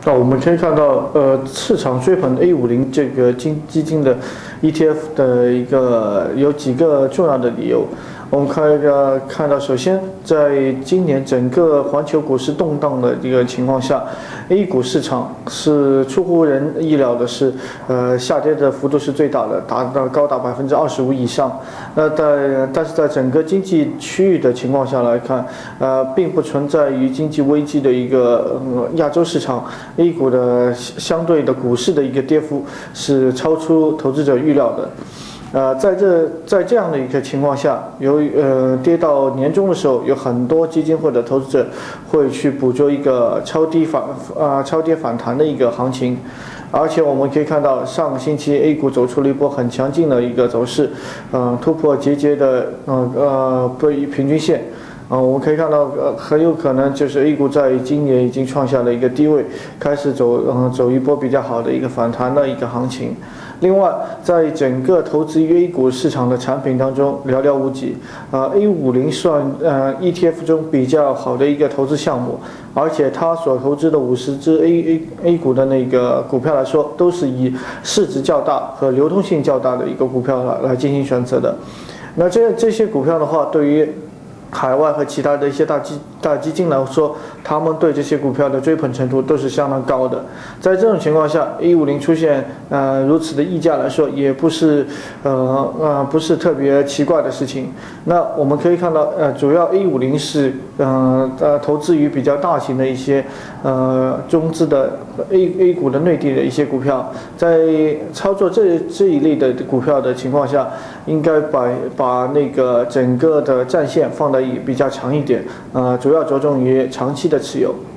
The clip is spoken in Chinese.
那我们可以看到，市场追捧 A50这个基金的 ETF 的有几个重要的理由。我们看到，首先在今年整个环球股市动荡的一个情况下，A 股市场是出乎人意料的是，下跌的幅度是最大的，高达25%以上。但是在整个经济区域的情况下来看，并不存在于经济危机的一个亚洲市场 A 股的相对的股市的一个跌幅是超出投资者预料的。在这样的一个情况下，跌到年终的时候，有很多基金或者投资者会去捕捉一个超跌反弹的一个行情，而且我们可以看到上个星期 A 股走出了一波很强劲的一个走势，突破节的平均线。我们可以看到，很有可能就是 A 股在今年已经创下了一个低位，开始走一波比较好的一个反弹的一个行情。另外，在整个投资于 A 股市场的产品当中寥寥无几，A50算ETF 中比较好的一个投资项目，而且它所投资的50只 A 股的那个股票来说，都是以市值较大和流通性较大的一个股票来进行选择的。那这些股票的话，对于海外和其他的一些大基金来说，他们对这些股票的追捧程度都是相当高的。在这种情况下 ，A50出现如此的溢价来说，也不是特别奇怪的事情。那我们可以看到，主要 A50是投资于比较大型的一些中资的 A 股的内地的一些股票，在操作这一类的股票的情况下，应该把那个整个的战线放在比较强一点，主要着重于长期的持有。